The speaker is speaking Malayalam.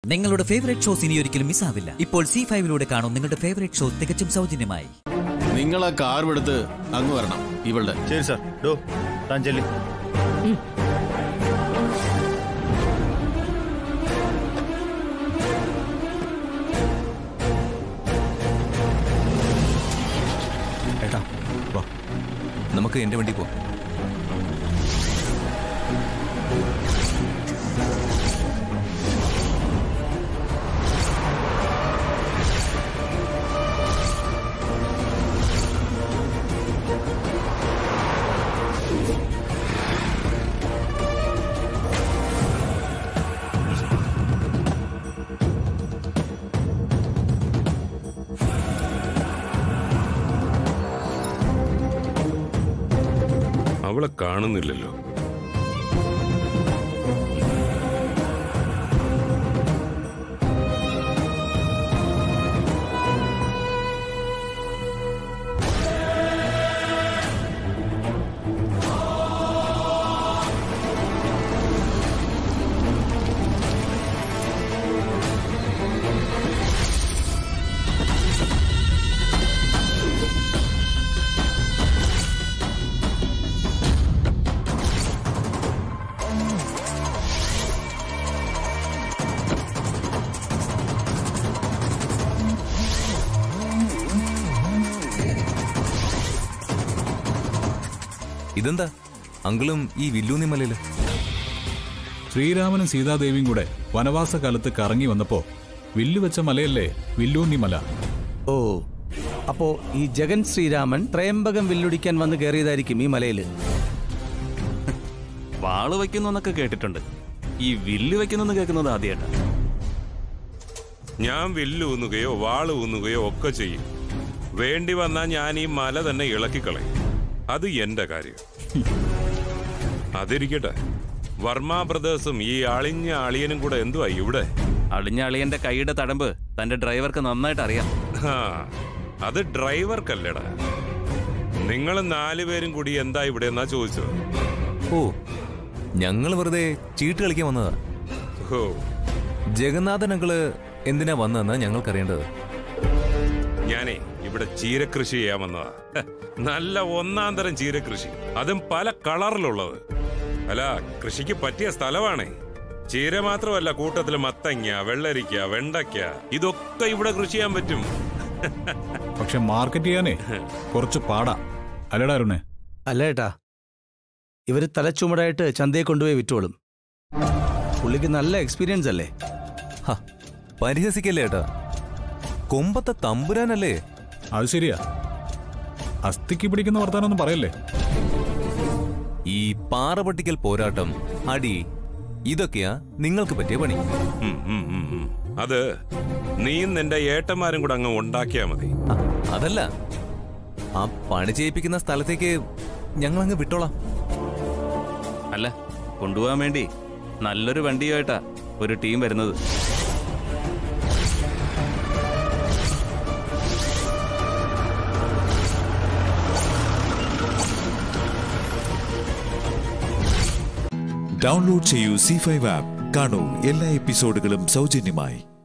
നിങ്ങളുടെ ഫേവറേറ്റ് ഷോസ് ഇനി ഒരിക്കലും മിസ്സാവില്ല. ഇപ്പോൾ C5-ലൂടെ കാണും നിങ്ങളുടെ ഫേവറേറ്റ് ഷോ തികച്ചും സൗജന്യമായി. നിങ്ങൾ ആ കാർ എടുത്ത് അങ്ങ് വരണം. ഇവളുടെ ശരി സാർ. ഡോ താഞ്ചലി. ഏട്ടാ വാ, നമുക്ക് എന്റെ വണ്ടി പോവാം. അവളെ കാണുന്നില്ലല്ലോ. ഇതെന്താ അങ്കിളും ഈ വില്ലൂന്നി മലയില്? ശ്രീരാമനും സീതാദേവിയും കൂടെ വനവാസ കാലത്ത് കറങ്ങി വന്നപ്പോ വില്ലുവെച്ച മലയല്ലേ വില്ലൂന്നി മല. ഓ, അപ്പോ ഈ ജഗൻ ശ്രീരാമൻ ത്രയംബകം വില്ലുടിക്കാൻ വന്ന് കയറിയതായിരിക്കും ഈ മലയില്. വാള് വയ്ക്കുന്നൊക്കെ കേട്ടിട്ടുണ്ട്, ഈ വില്ല് വയ്ക്കുന്നെന്ന് കേൾക്കുന്നത് ആദ്യമായിട്ടാ. ഞാൻ വില്ല് ഊന്നുകയോ വാള് ഊന്നുകയോ ഒക്കെ ചെയ്യും. വേണ്ടി വന്നാൽ ഞാൻ ഈ മല തന്നെ ഇളക്കിക്കളയും. അത് എന്റെ കാര്യം. അതിരിക്കട്ടെ, വർമ്മ ബ്രദേഴ്സും ഈ അളിഞ്ഞ അളിയനും കൂടെ എന്തുവാ ഇവിടെ? അളിഞ്ഞ അളിയന്റെ കൈയുടെ തടമ്പ് തന്റെ ഡ്രൈവർക്ക് നന്നായിട്ട് അറിയാം. അത് ഡ്രൈവർക്കല്ലടാ, നിങ്ങൾ 4 പേരും കൂടി എന്താ ഇവിടെ എന്നാ ചോദിച്ചത്. ഓ, ഞങ്ങൾ വെറുതെ ചീട്ട് കളിക്കാൻ വന്നതാ. ഓ, ജഗന്നാഥൻ അങ്കിള് എന്തിനാ വന്നതെന്നാ ഞങ്ങൾക്കറിയേണ്ടത്. ഞാനേ ഇവിടെ ചീരകൃഷി ചെയ്യാൻ വന്നതാ. നല്ല 1-ാം തരം ചീരകൃഷി, അതും പല കളറിലുള്ളത്. അല്ല, കൃഷിക്ക് പറ്റിയ സ്ഥലമാണേ. ചീര മാത്രമല്ല, കൂട്ടത്തില് മത്തങ്ങ, വെള്ളരിക്ക, വെണ്ടയ്ക്ക, ഇതൊക്കെ ഇവിടെ കൃഷി ചെയ്യാൻ പറ്റും. പക്ഷെ മാർക്കറ്റ് ചെയ്യാനേ കുറച്ച് പാടാ അല്ലടാ അരുണേ? അല്ല ഏട്ടാ, ഇവര് തലച്ചുമടായിട്ട് ചന്തയെ കൊണ്ടുപോയി വിറ്റോളും. പുള്ളിക്ക് നല്ല എക്സ്പീരിയൻസ് അല്ലേ? പരിഹസിക്കല്ലേ ഏട്ടാ, കൊമ്പത്തെ തമ്പുരാനല്ലേ. അത് ശരിയാ, അസ്ഥിക്ക് പിടിക്കുന്ന വർത്താനൊന്നും പറയല്ലേ. ഈ പാറപൊട്ടിക്കൽ പോരാട്ടം, അടി, ഇതൊക്കെയാ നിങ്ങൾക്ക് പറ്റിയ പണി. അത് നീയും നിന്റെ ഏട്ടന്മാരും കൂടെ അങ്ങ് ഉണ്ടാക്കിയാ മതി. അതല്ല, ആ പണി ചെയ്യിപ്പിക്കുന്ന സ്ഥലത്തേക്ക് ഞങ്ങൾ അങ്ങ് വിട്ടോളാം. അല്ല, കൊണ്ടുപോകാൻ വേണ്ടി നല്ലൊരു വണ്ടിയായിട്ടാ ഒരു ടീം വരുന്നത്. ഡൗൺലോഡ് ചെയ്യൂ C5 ആപ്പ്. കാണൂ എല്ലാ എപ്പിസോഡുകളും സൗജന്യമായി.